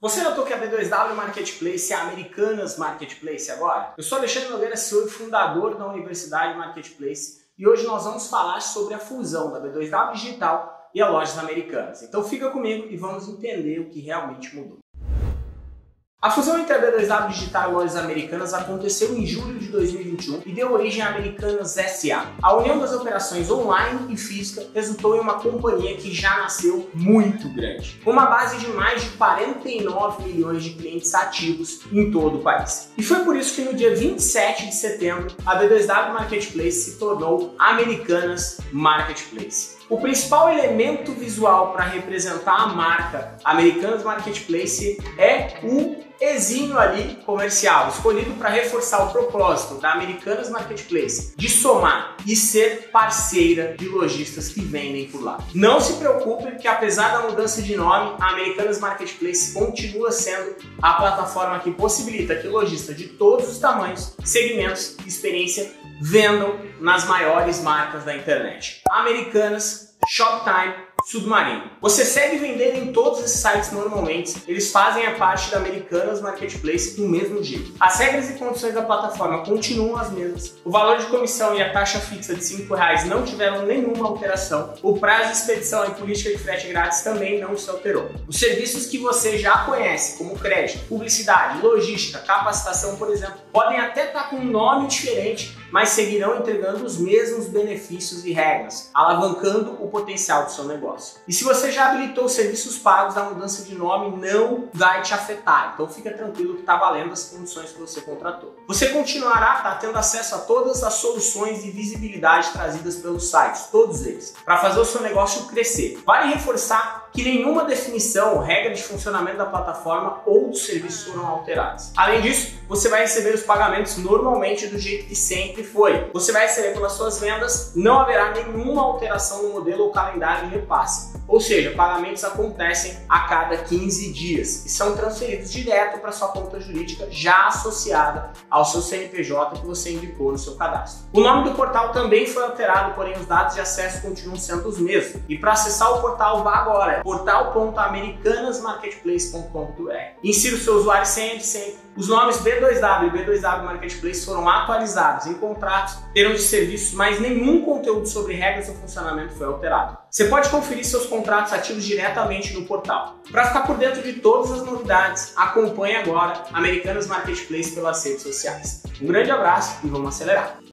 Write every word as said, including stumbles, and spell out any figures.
Você notou que a B dois W Marketplace é a Americanas Marketplace agora? Eu sou Alexandre Nogueira, C E O e fundador da Universidade Marketplace, e hoje nós vamos falar sobre a fusão da B dois W Digital e a Lojas Americanas. Então fica comigo e vamos entender o que realmente mudou. A fusão entre a B dois W Digital e Lojas Americanas aconteceu em julho de dois mil e vinte e um e deu origem à Americanas S A. A união das operações online e física resultou em uma companhia que já nasceu muito grande, com uma base de mais de quarenta e nove milhões de clientes ativos em todo o país. E foi por isso que no dia vinte e sete de setembro, a B dois W Marketplace se tornou Americanas Marketplace. O principal elemento visual para representar a marca Americanas Marketplace é o Ezinho ali comercial, escolhido para reforçar o propósito da Americanas Marketplace de somar e ser parceira de lojistas que vendem por lá. Não se preocupe que apesar da mudança de nome, a Americanas Marketplace continua sendo a plataforma que possibilita que lojistas de todos os tamanhos, segmentos e experiência vendam nas maiores marcas da internet. Americanas, Shoptime, Submarino. Você segue vendendo em todos esses sites normalmente, eles fazem a parte da Americanas Marketplace do mesmo jeito. As regras e condições da plataforma continuam as mesmas, o valor de comissão e a taxa fixa de cinco reais não tiveram nenhuma alteração, o prazo de expedição e política de frete grátis também não se alterou. Os serviços que você já conhece, como crédito, publicidade, logística, capacitação, por exemplo, podem até estar com um nome diferente, mas seguirão entregando os mesmos benefícios e regras, alavancando o potencial do seu negócio. E se você já habilitou os serviços pagos, a mudança de nome não vai te afetar, então fica tranquilo que está valendo as condições que você contratou. Você continuará tá, tendo acesso a todas as soluções de visibilidade trazidas pelos sites, todos eles, para fazer o seu negócio crescer. Vale reforçar que nenhuma definição ou regra de funcionamento da plataforma ou dos serviços foram alteradas. Além disso, você vai receber os pagamentos normalmente do jeito que sempre foi. Você vai receber pelas suas vendas, não haverá nenhuma alteração no modelo ou calendário de repasse. Ou seja, pagamentos acontecem a cada quinze dias e são transferidos direto para sua conta jurídica já associada ao seu C N P J que você indicou no seu cadastro. O nome do portal também foi alterado, porém os dados de acesso continuam sendo os mesmos. E para acessar o portal, vá agora, portal ponto americanas marketplace ponto com ponto br. Insira o seu usuário sempre, sempre. Os nomes B dois W e B dois W Marketplace foram atualizados em contratos, termos de serviços, mas nenhum conteúdo sobre regras ou funcionamento foi alterado. Você pode conferir seus contratos ativos diretamente no portal. Para ficar por dentro de todas as novidades, acompanhe agora Americanas Marketplace pelas redes sociais. Um grande abraço e vamos acelerar!